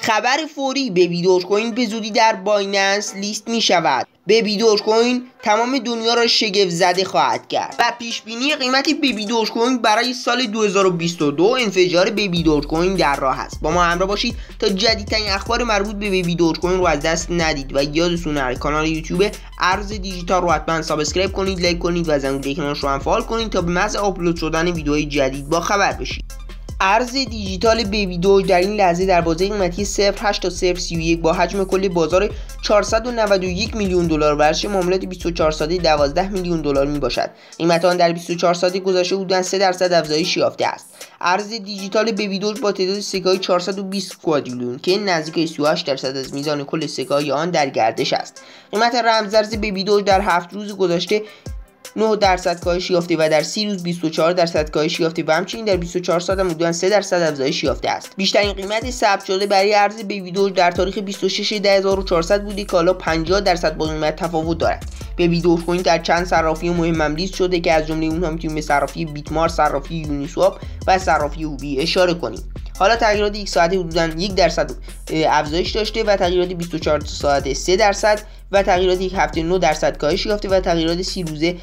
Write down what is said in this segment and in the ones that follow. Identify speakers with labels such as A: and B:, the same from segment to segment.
A: خبر فوری: بیبی دوج کوین به زودی در بایننس لیست می شود. بیبی دوج کوین تمام دنیا را شگفت زده خواهد کرد. و پیش بینی قیمت بیبی دوج کوین برای سال 2022: انفجار بیبی دوج کوین در راه است. با ما همراه باشید تا جدیدترین اخبار مربوط به بیبی دوج کوین رو از دست ندید و یادتون نره کانال یوتیوب ارز دیجیتال رو حتما سابسکرایب کنید، لایک کنید و زنگوله کنارش رو هم فعال کنید تا به محض آپلود شدن ویدیوهای جدید با خبر بشید. ارز دیجیتال بیبی دوج در این لحظه در بازه قیمتی 0.8 تا 0.31 با حجم کل بازار 491 میلیون دلار و ارزش معاملات 24 ساعته 12 میلیون دلار می باشد. قیمت آن در 24 ساعته گذشته حدوداً 3% افزایش یافته است. ارز دیجیتال بیبی دوج با تعداد سکه‌های 420 کوادریلیون که نزدیک 38% از میزان کل سکه‌های آن در گردش است. قیمت رمزارز بیبی دوج در 7 روز گذشته 9% کاهش یافته و در 30 روز 24% کاهش یافته و همچنین در 24 ساعت هم حدوداً 3% افزایش یافته است. بیشترین قیمت ثبت شده برای ارز بیبی دوج در تاریخ 26/10400 بوده که حالا 50% با قیمت تفاوت دارد. بیبی دوج کوین در چند صرافی مهم لیست شده که از جمله اونها میتونیم به صرافی بیتمار، صرافی یونیسواب و صرافی هوبی اشاره کنیم. حالا تغییرات یک ساعته حدوداً 1% افزایش داشته و تغییرات 24 ساعته 3% و تغییرات یک هفته 9% کاهش یافته و تغییرات 30 روزه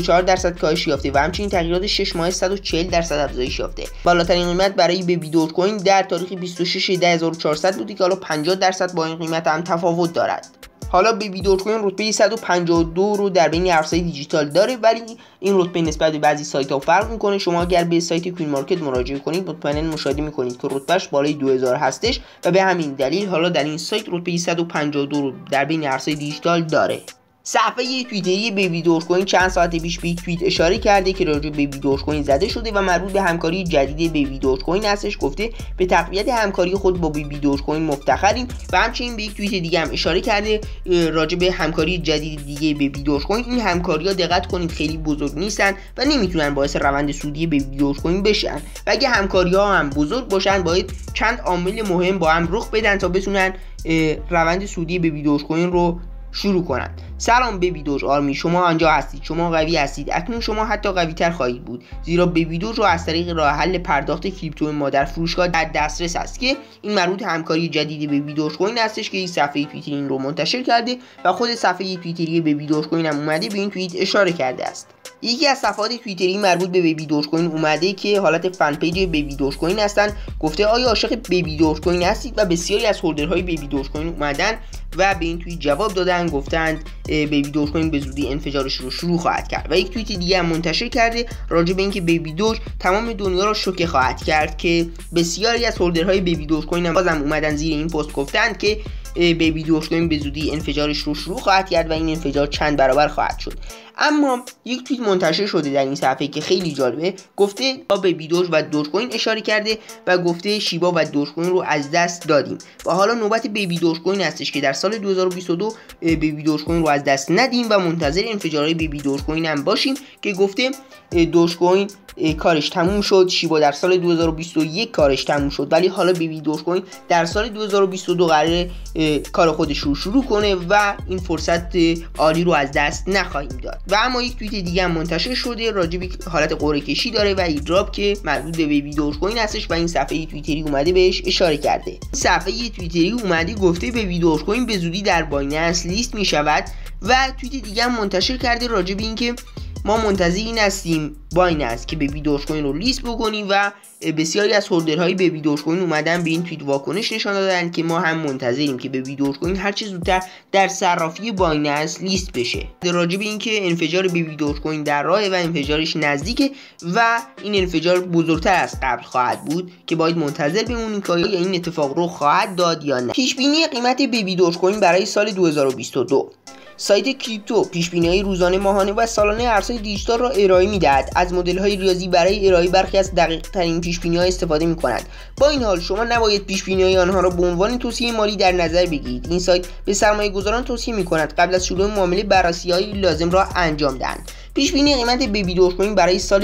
A: 24% کاهش یافته و همچنین تغییرات 6 ماهه 140% افزایش یافته. بالاترین قیمت برای بیبی دوج کوین در تاریخ 26/10400 بوده که حالا 50% با این قیمت هم تفاوت دارد. حالا بیبی دوج کوین رتبه 152 رو در بین ارزهای دیجیتال داره، ولی این رتبه نسبت به بعضی سایت‌ها فرق میکنه. شما اگر به سایت کوین مارکت مراجعه کنید مطمئنا مشاهده میکنید که رتبهش بالای 2000 هستش و به همین دلیل حالا در این سایت رتبه 152 رو در بین ارزهای دیجیتال داره. صفحه توییتری بیبی دوج کوین چند ساعت پیش به یک توییت اشاره کرده که راجع به بیبی دوج کوین زده شده و مربوط به همکاری جدید بیبی دوج کوین هستش. گفته به تقویت همکاری خود با بیبی دوج کوین مفتخریم و همچنین به یک توییت دیگه هم اشاره کرده راجع به همکاری جدید دیگه بیبی دوج کوین. این همکاری‌ها دقت کنید خیلی بزرگ نیستن و نمیتونن باعث روند سودی بیبی دوج کوین بشن و اگه همکاری‌ها هم بزرگ باشن باید چند عامل مهم با هم رخ بدن تا بتونن روند سودی بیبی دوج کوین رو شروع کنند. سلام بیبی دوج آرمی، شما آنجا هستید، شما قوی هستید، اکنون شما حتی قوی تر خواهید بود، زیرا بیبی دوج رو از طریق راه حل پرداخت کریپتو ما در فروشگاه در دسترس است که این مربوط همکاری جدید بیبی دوج کوین هستش که این صفحه توییتری این رو منتشر کرده و خود صفحه توییتری بیبی دوج کوین هم اومده به این توییت اشاره کرده است. یکی از صفحات توییتری مربوط به بیبی دوج کوین اومده که حالت فن پیج بیبی دوج کوین هستن. گفته آیا عاشق بیبی دوج کوین هستید؟ و بسیاری از هولدرهای بیبی دوج کوین اومدن و به این توییت جواب دادن، گفتند بیبی دوج کوین به زودی انفجارش رو شروع خواهد کرد. و یک توییت دیگه هم منتشر کرده راجع به اینکه بیبی دوج تمام دنیا رو شوکه خواهد کرد که بسیاری از هولدرهای بیبی دوج کوین هم بازم اومدن زیر این پست گفتند که بیبی دوج کوین به زودی انفجارش رو شروع خواهد کرد و این انفجار چند برابر خواهد شد. اما یک توییت منتشر شده در این صفحه که خیلی جالبه. گفته با بیبی دوج و دوج کوین اشاره کرده و گفته شیبا و دوج کوین رو از دست دادیم و حالا نوبت بیبی دوج کوین هستش که در سال 2022 بیبی دوج کوین رو از دست ندیم و منتظر انفجارهای بیبی دوج کوین هم باشیم که گفته دوج کوین کارش تموم شد، شیبا در سال 2021 کارش تموم شد، ولی حالا بیبی دوج کوین در سال 2022 قراره کار خودش رو شروع کنه و این فرصت عالی رو از دست نخواهیم داد. و اما یک توییت دیگه هم منتشر شده راجع به حالت قرعه کشی داره و ایدراپ که مربوط به بیبی دوج کوین هستش و این صفحه توییتری اومده بهش اشاره کرده. صفحه توییتری اومده گفته بیبی دوج کوین به زودی در بایننس لیست می شود و توییت دیگه هم منتشر کرده راجع به اینکه ما منتظرین هستیم بایننس که بیبی دوج کوین رو لیست بکنیم و بسیاری از هولدرهای بیبی دوج کوین اومدن به این توییت واکنش نشان دادن که ما هم منتظریم که بیبی دوج کوین هر چه زودتر در صرافی بایننس لیست بشه. راجع به اینکه انفجار بیبی دوج کوین در راهه و انفجارش نزدیکه و این انفجار بزرگتر از قبل خواهد بود که باید منتظر بمونیم که آیا این اتفاق رو خواهد داد یا نه. پیش بینی قیمت بیبی دوج کوین برای سال 2022. سایت کریپتو پیش‌بینی‌های روزانه، ماهانه و سالانه ارزهای دیجیتال را ارائه می‌دهد. از مدل‌های ریاضی برای ارائه برخی از دقیق‌ترین پیش‌بینی‌ها استفاده می‌کنند. با این حال شما نباید پیش‌بینی‌های آنها را به عنوان توصیه مالی در نظر بگیرید. این سایت به سرمایه‌گذاران توصیه می‌کند قبل از شروع معامله بررسی‌های لازم را انجام دهند. پیش‌بینی قیمت بیبی دوج کوین برای سال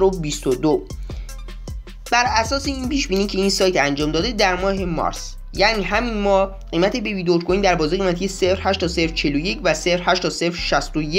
A: 2022 بر اساس این پیش‌بینی که این سایت انجام داده در ماه مارس، یعنی همین ماه، قیمت بیبی دوج کوین در بازار قیمتی 0.8 تا 0.41 و 0.8 تا 0.61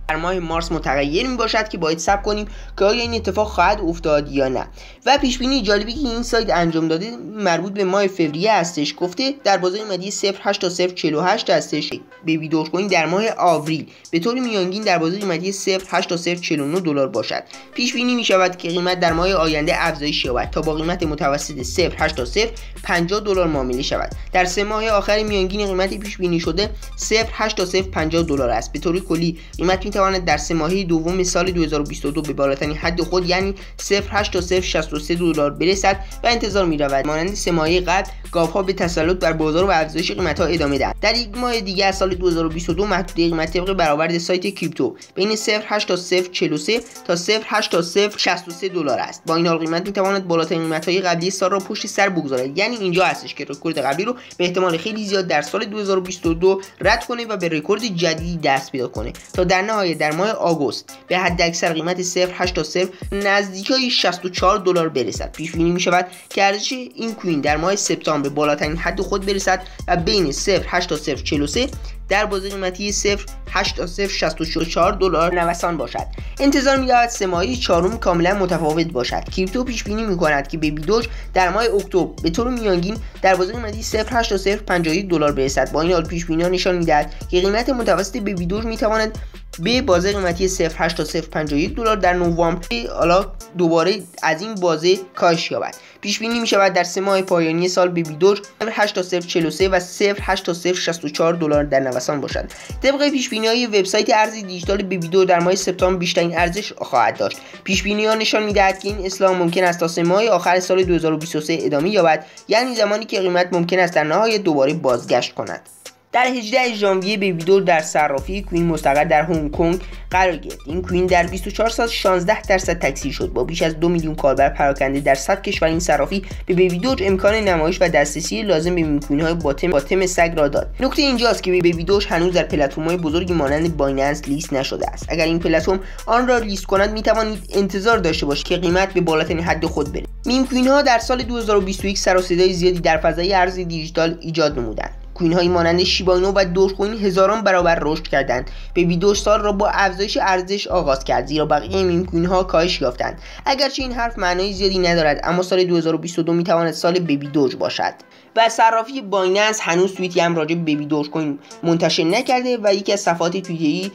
A: در ماه مارس متغیر می باشد که باید صبر کنیم که آیا این اتفاق خواهد افتاد یا نه. و پیش بینی جالبی که این سایت انجام داده مربوط به ماه فوریه هستش. گفته در بازار قیمتی 0.8 تا 0.48 هستش. بیبی دوج کوین در ماه آوریل به طور میانگین در بازار قیمتی 0.8 تا 0.49 دلار باشد. پیش بینی می شود که قیمت در ماه آینده افزایش یابد تا با قیمت متوسط 0.8 تا 0.50 دلار معامله شود. در 3 ماه آخر میانگین قیمت پیش بینی شده 0.8 تا 0.50 دلار است. به طور کلی قیمت میتواند در 3 ماهه دوم سال 2022 به بالاترین حد خود یعنی 0.8 تا 0.63 دلار برسد و انتظار می‌رود مانند 3 ماهه قبل گاوها به تسلط بر بازار و افزایش قیمت‌ها ادامه دهند. در یک ماه دیگر از سال 2022 محدوده قیمت طبق برآورد سایت کریپتو بین 0.8 تا 0.43 تا 0.8 تا 0.63 دلار است. با این حال قیمت میتواند بالاترین قیمت‌های قبلی سال را پشت سر بگذارد، یعنی اینجا هستش که رکورد قبلی رو به احتمال خیلی زیاد در سال 2022 رد کنه و به رکورد جدیدی دست پیدا کنه تا در نهایت در ماه آگوست به حداکثر قیمت 0.8 تا 0 نزدیکای 64 دلار برسد. پیش بینی می شود که ارزش این کوین در ماه سپتامبر به بالاترین حد خود برسد و بین 0.8 تا 0.43 در بازار قیمتی 0.8 تا 0.64 دلار نوسان باشد. انتظار می‌رود 3 ماهه چهارم کاملا متفاوت باشد. کریپتو پیش بینی می‌کند که بیبی دوج در ماه اکتبر به طور میانگین در بازار قیمتی 0.8 تا 0.51 دلار برسد. با این حال پیش بینی‌ها نشان می‌دهد که قیمت متوسط بیبی دوج می‌تواند به بازار قیمتی 0.8 تا 0.51 دلار در نوامبر حالا دوباره از این بازه کاهش یابد. پیش بینی می شود در 3 ماه پایانی سال بیبی دوج 0.8 تا 0.43 و 0.8 تا 0.64 دلار در نوسان باشد. طبق پیش بینی های وبسایت ارز دیجیتال بیبی دوج در ماه سپتامبر بیشترین ارزش خواهد داشت. پیش بینی ها نشان می‌دهد که این اصلاح ممکن است تا 3 ماه آخر سال 2023 ادامه یابد، یعنی زمانی که قیمت ممکن است در نهایت دوباره بازگشت کند. در 18 ژانویه بیبی دوج در صرافی کوین مستقر در هنگ کنگ قرار گرفت. این کوین در 24 ساعت 16% تکثیر شد. با بیش از 2 میلیون کاربر پراکنده در 100 کشور این صرافی به بیبی دوج امکان نمایش و دسترسی لازم به میم‌کوین‌های باتم سگ را داد. نکته اینجاست که بیبی دوج هنوز در پلتفرم‌های بزرگی مانند بایننس لیست نشده است. اگر این پلتفرم آن را لیست کند می‌توانید انتظار داشته باشید که قیمت به بالاترین حد خود بره. میم‌کوین‌ها در سال 2021 سر و صدای زیادی در فضای ارز دیجیتال ایجاد نمودند. کوین های مانند شیبا اینو و دوج کوین هزاران برابر رشد کردند. بیبی دوج سال را با افزایش ارزش آغاز کرد، زیرا بقیه میم کوین ها کاهش یافتند. اگرچه این حرف معنای زیادی ندارد، اما سال 2022 میتواند سال بیبی دوج باشد. و صرافی بایننس هنوز توییتی هم راجع به بیبی دوج کوین منتشر نکرده و یکی از صفحات توییتری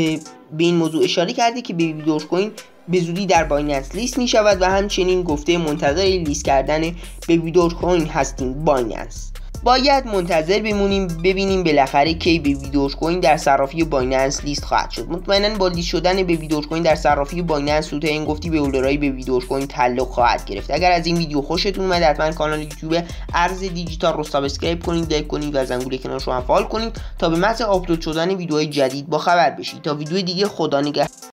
A: به این موضوع اشاره کرده که بیبی دوج کوین به زودی در بایننس لیست می شود و همچنین گفته منتظر لیست کردن بیبی دوج کوین هستیم بایننس. باید منتظر بمونیم ببینیم بالاخره کی بیبی دوج کوین در صرافی بایننس لیست خواهد شد. مطمئنا با لیست شدن بیبی دوج کوین در صرافی بایننس سود این گفتی به هولدرهای بیبی دوج کوین تعلق خواهد گرفت. اگر از این ویدیو خوشتون اومد حتما کانال یوتیوب ارز دیجیتال رو سابسکرایب کنید، لایک کنید و زنگوله کنارش رو هم فعال کنید تا به محض آپلود شدن ویدیوهای جدید با خبر بشید. تا ویدیو دیگه، خدا نگهدار.